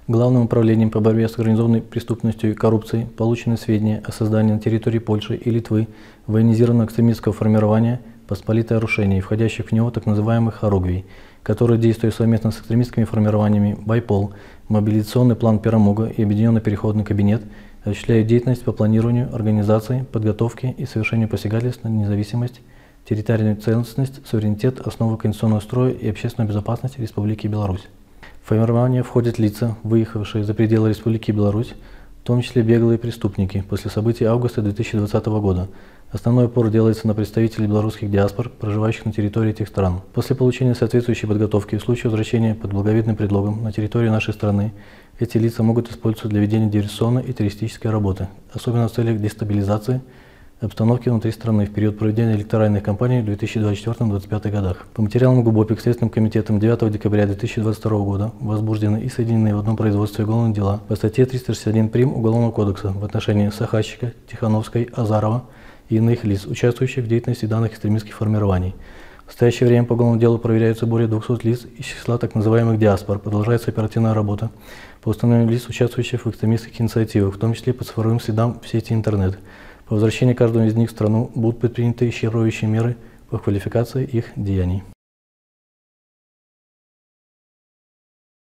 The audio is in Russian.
Главным управлением по борьбе с организованной преступностью и коррупцией получены сведения о создании на территории Польши и Литвы военизированного экстремистского формирования «Посполитое Рушение» и входящих в него так называемых «Хоругвий», которые, действуя совместно с экстремистскими формированиями «Байпол», «Мобилизационный план Перемога» и «Объединенный переходный кабинет», осуществляют деятельность по планированию, организации, подготовке и совершению посягательств на независимость, территориальную целостность, суверенитет, основы конституционного строя и общественную безопасность Республики Беларусь. В формирование входят лица, выехавшие за пределы Республики Беларусь, в том числе беглые преступники, после событий августа 2020 года. Основной упор делается на представителей белорусских диаспор, проживающих на территории этих стран. После получения соответствующей подготовки в случае возвращения под благовидным предлогом на территорию нашей страны, эти лица могут использоваться для ведения диверсионной и террористической работы, особенно в целях дестабилизации обстановки внутри страны в период проведения электоральных кампаний в 2024-2025 годах. По материалам ГУБОПИК Следственным комитетом 9 декабря 2022 года возбуждены и соединены в одном производстве уголовные дела по статье 361 прим. Уголовного кодекса в отношении Сахащика, Тихановской, Азарова и иных лиц, участвующих в деятельности данных экстремистских формирований. В настоящее время по уголовному делу проверяются более 200 лиц из числа так называемых диаспор. Продолжается оперативная работа по установлению лиц, участвующих в экстремистских инициативах, в том числе по цифровым следам в сети интернет. По возвращении каждого из них в страну будут предприняты исчерпывающие меры по квалификации их деяний.